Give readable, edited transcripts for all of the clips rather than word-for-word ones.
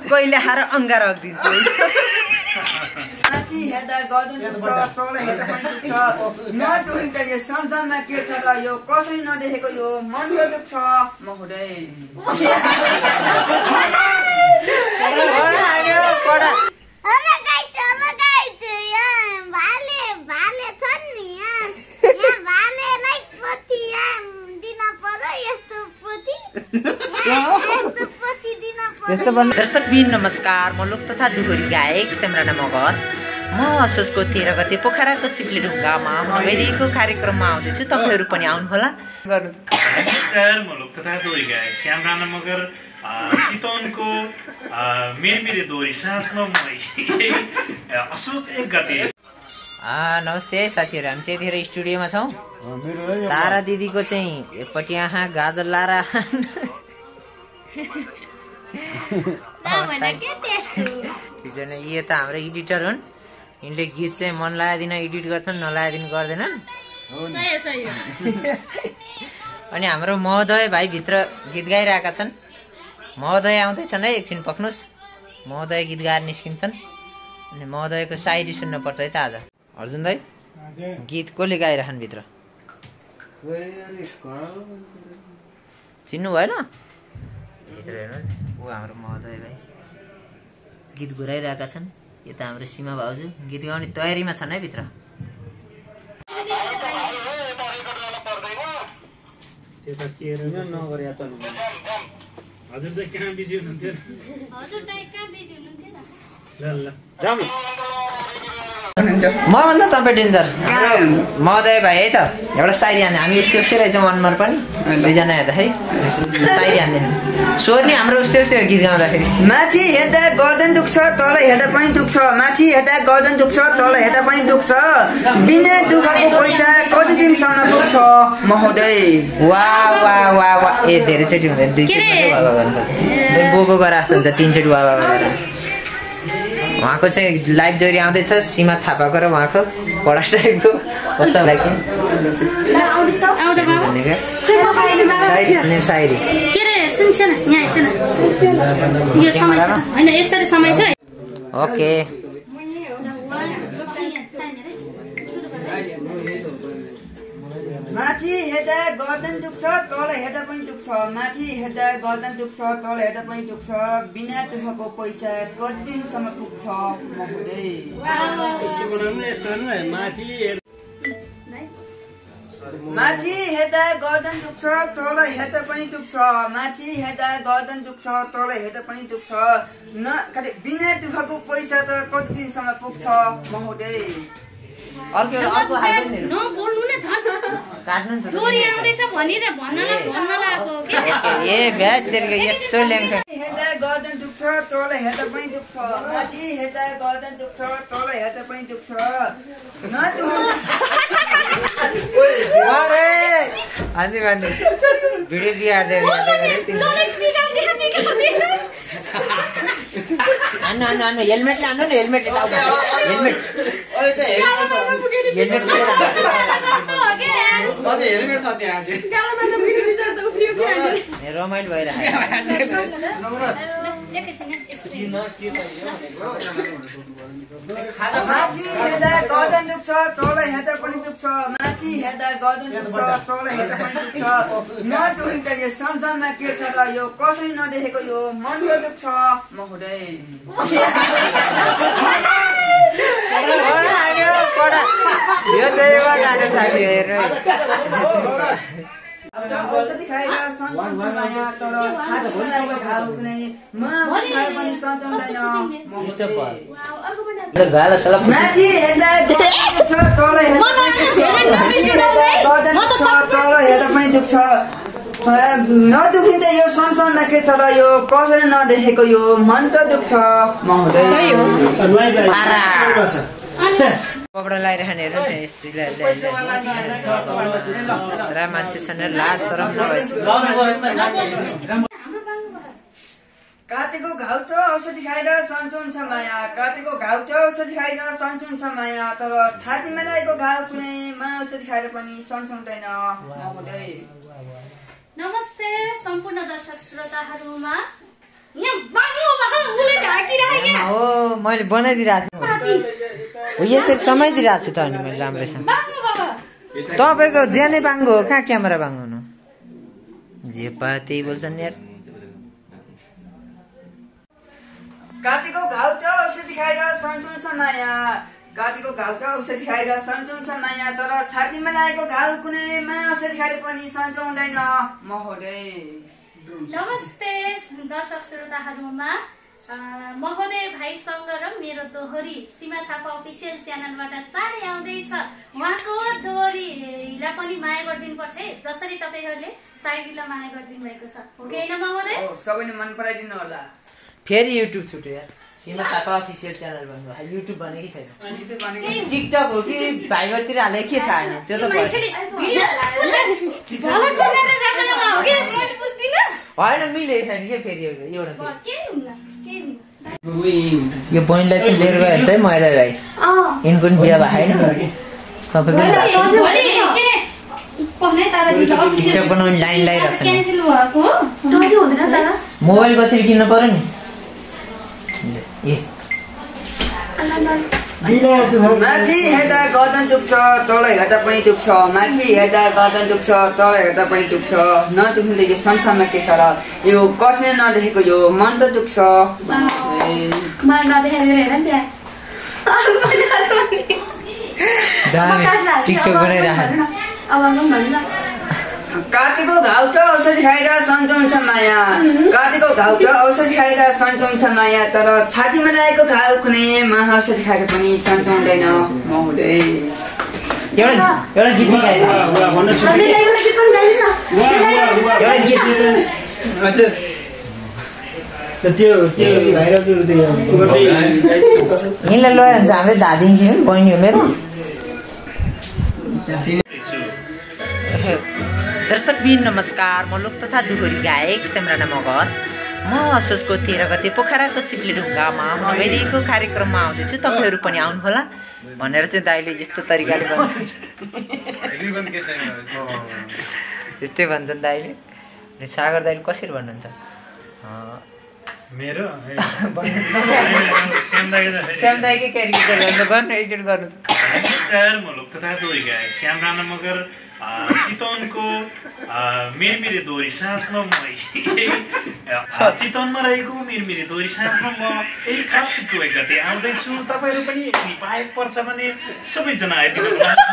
कहिले हार अंगार राखिदिन्छु माथि हेर्दा गर्दन दुख्छ तल हेर्दा पनि दुख्छ नदुख्दा यो संसारमा के छ र यो कसैले नदेखेको यो मनको दुख्छ महोदय दर्शकबिन नमस्कार म लोक तथा दुहोरी गायक सेमराना मगर म असोजको 13 गते पोखराको चिप्ले ढुङ्गामा हुन गइरहेको कार्यक्रममा आउँदैछु तपाईहरु पनि आउनुहोला नमस्कार म लोक तथा दुहोरी गायक सेमराना मगर चितवनको मेरमेरे दोरी साथमा म असोज 1 गते नमस्ते साथीहरु हामी चाहिँ धेरै स्टुडियोमा छौं तारा दिदीको चाहिँ एकपटि यहाँ गाजर लारा यो त हाम्रो एडिटर हुन् यिनले गीत चाहिँ मन लगाइदिन एडिट गर्छन् नलागिदिन गर्दैनन् अनि हाम्रो महोदय भाइ भित्र गीत गाइरहेका छन् महोदय आउँदैछन् है एकछिन पक्नुस् महोदय गीत गाएर निस्किन्छन् अनि महोदयको शायरी सुन्न पर्छ है त आज अर्जुन दाइ गीत कसले गाइरहन् भित्र चिन्नु भएन भित्र हेर्नु ऊ हाम्रो महोदय भाइ गीत गुराइरहेका छन् यता हाम्रो सीमा भाउजू गीत गाउने तयारीमा छन् है भित्र हजुर चाहिँ कहाँ बिजी हुनुहुन्थ्यो मभन्दा तपाईँ डेन्जर महोदय भाइ है त एउटा साइरी हान्ने हामी उस्तै उस्तै रहेछौँ अनुहार पनि दुईजना हेर्दाखेरि साइरी हान्दैन स्वर नि हाम्रो उस्तै उस्तै गीत गाउँदाखेरि माथि हेर्दा गर्दन दुख्छ तल हेर्दा पनि दुख्छ माथि हेर्दा गर्दन दुख्छ तल हेर्दा पनि दुख्छ बिना दुखको पैसा कति दिनसम्म पुग्छ महोदय वाह वाह वाह वाह ए धेरैचोटि हुँदैन दुईचोटि वाह वाह गर्नुपर्छ बोको गरेर जस्तो हुन्छ तीनचोटि वाह वाह गरेर उहाँको चाहिँ लाइभ दोहोरी आउँदैछ सीमा थापाको र उहाँको पढास टाइपको कस्तो लाग्यो सायरी के रे सुन्छन यहाँ आइसन यो समय हैन यस्तै समय छ ओके माथि हेर्दा गर्दन दुख्छ तल हेर्दा पनि दुख्छ माथि हेर्दा गर्दन दुख्छ तल हेर्दा पनि दुख्छ बिना दुखको पैसा कति दिनसम्म पुग्छ महोदय माथि हेर्दा गर्दन दुख्छ तल हेर्दा पनि दुख्छ माथि हेर्दा गर्दन दुख्छ तल हेर्दा पनि दुख्छ बिना दुखको पैसा त कति दिनसम्म पुग्छ महोदय अर्को हाल्दैन न बोल्नु न छ काट्नु नि त दोरी आउँदैछ भनिरे भन्न लागो के ए ब्याज दिएको यस्तो ल्याङ्छ हेर्दा गर्दन दुख्छ तल हेर्दा पनि दुख्छ माथि हेर्दा गर्दन दुख्छ तल हेर्दा पनि दुख्छ अरे हान्दी भान्दी भिडियो बिहार्दै हान्नु हेलमेट लानु न हेलमेट रमाइलो भइरहेको माथि हेर्दा गर्दन दुख्छ तल हेर्दा पनि दुख्छ माथि हेर्दा गर्दन दुख्छ तल हेर्दा पनि दुख्छ नदुख्दा यो संसारमा के छ र यो कसैले नदेखेको यो मनको दुख्छ महोदय यो चाहिँ गानो साथीहरू औषधि खाएर सन्चो माया तर खाजा भइरहेको घाउ कुनै औषधि खाएर पनि सन्चाउँदैन माथि हेर्दा गर्दन पनि दुख्छ नदुखिँदा यो संसारमा के छ र यो कसैले नदेखेको यो मन त दुख्छ महोदय कपडा लगाइरहनेहरू मान्छे छन् लाज शरम काटेको घाउ त औषधि खाएर सन्चो हुन्छ माया काटेको घाउ त औषधि खाएर सन्चो हुन्छ माया तर छातीमा लागेको घाउ कुनै औषधि खाएर पनि सन्चाउँदैन महोदय नमस्ते सम्पूर्ण दर्शक श्रोताहरूमा यहाँ बाङ्लो मैले बनाइदिइरहेको छु यसरी समाइदिइरहेको छु त अनि मैले राम्रैसँग तपाईँको ज्यानै बाङ्गो हो कहाँ क्यामेरा बाङ्गो हुनु जे पायो त्यही बोल्छन् यार काटीको घाउ त औषधि खाएर सन्चो छ माया काटीको घाउ त औषधि खाएर सन्चो छ माया तर छातीमा लागेको घाउ कुनैमा औषधि खाएर पनि सन्चो हुँदैन महोदय नमस्ते दर्शक श्रोताहरूमा महोदय भाइसँग र मेरो दोहोरी सीमा थापा अफिसियल च्यानलबाट चाँडै आउँदैछ उहाँको दोहोरीलाई पनि माया गरिदिनु पर्छ है जसरी तपाईहरूले साइडीलाई माया गरिदिनु भएको छ हो कि होइन महोदय सबैले मन पराइदिनु होला फेरि युट्युब छुट्यो यार सीमा थापा अफिसियल च्यानल भन्नु युट्युब भने कि छैन टिकटक हो कि भाइबरतिर हाले के थाहा होइन त्यो त होइन मिलेको छैन के फेरि एउटा यो बहिनीलाई चाहिँ लिएर गयो चाहिँ मैदा भाइ यिनको पनि बिहा भएको छैन तपाईँको टिकटक बनाउने लाइन लगाइरहेको छ मोबाइल बत्ती किन्नु पर्यो नि माथि हेर्दा गर्दन दुख्छ तल हेर्दा पनि दुख्छ माथि हेर्दा गर्दन दुख्छ तल हेर्दा पनि दुख्छ नदुख्ने यो संसारमा के छ र यो कसैले नदेखेको यो मन त दुख्छ टिकटक बनाइरहेको काटेको घाउ त औषधि खाएर सन्चो हुन्छ माया काटेको घाउ त औषधि खाएर सन्चो हुन्छ माया तर छातीमा लागेको घाउ कुनैमा औषधि खाएर पनि सन्चो हुँदैन महोदय एउटा गीत यिनलाई लयो भने चाहिँ हाम्रो दादिजी बहिनी हो मेरो दर्शकबिन नमस्कार म लोक तथा दुहोरी गायक सेम्राना मगर म असोजको 13 गते पोखराको चिप्ले ढुङ्गामा हुन गइरहेको कार्यक्रममा आउँदैछु तपाईँहरू पनि आउनुहोला भनेर चाहिँ दाइले यस्तो तरिकाले भन्छ यस्तै भन्छन् दाइले अनि सागर दाइले कसरी भन्नुहुन्छ मेरो श्याम दाइकै क्यारेक्टर गर्नु एकचोटि गर्नु म लोक तथा दुहोरी गायक श्याम राणा मगर चितवनको मिरमिरे दोहोरी साँझमा म चितवनमा रहेको मिरमिरे दोहोरी साँझमा म यही कार्तिकको 1 गते आउँदैछु तपाईँहरू पनि यदि पाए पर्छ भने सबैजना आइदिनु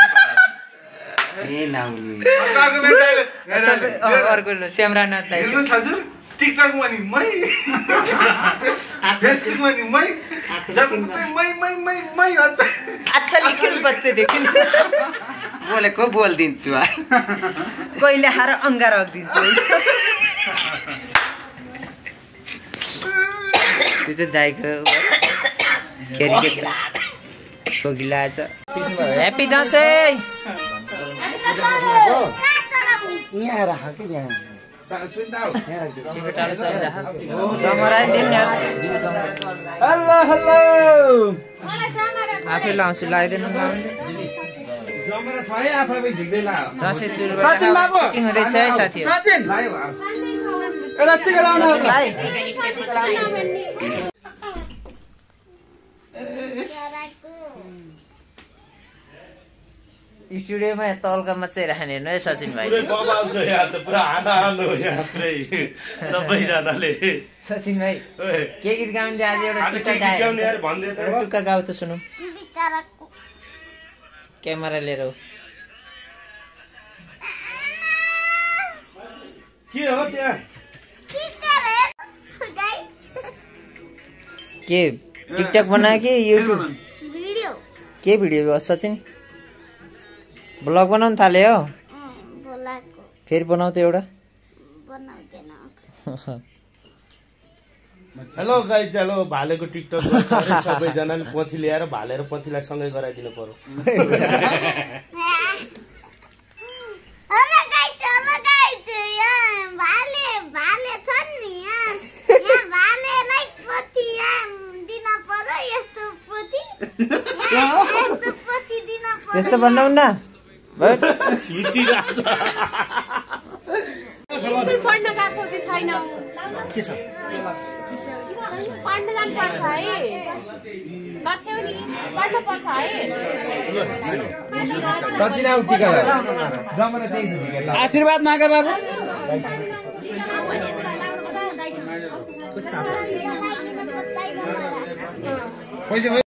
अर्को श्याम राणा दाइ टिकटकमा नि मै फेसबुकमा नि मै जताततै मै भन्छ अच्छा लेख्नु बच्चेदेखि बोलेको बोलिदिन्छु कहिले हार अङ्गार राखिदिन्छु त्यो चाहिँ दाइको कोकिला छ ह्याप्पी दसैँ यहाँ राख के यहाँ आफै लाउँछु लगाइदिनु दसैँ सुटिङ हुँदैछ है साथी स्टुडियोमा तल्कामा चाहिँ राख्ने हेर्नु है सचिन भाइ सचिन भाइ के गीत गाउने आज एउटा टुक्का गाउ त सुनौ क्यामेरा लिएर के हो त्यहाँ के टिकटक बनायो कि युट्युब के भिडियो सचिन ब्लग बनाउनु थाल्यो हो फेरि बनाउ त एउटा हेलो गाइज हेलो भालेको टिकटक सबैजनाले पोथी ल्याएर भालेर पोथीलाई सँगै गराइदिनु पर्यो त्यस्तो बनाउ न स्कुल पढ्न गएको छौ कि छैनौ के छ पढ्न जानुपर्छ है लक्ष्यौ नि पढ्न पर्छ है सचिन आउ टिका जमाना त्यही छ आशीर्वाद मागा बाबु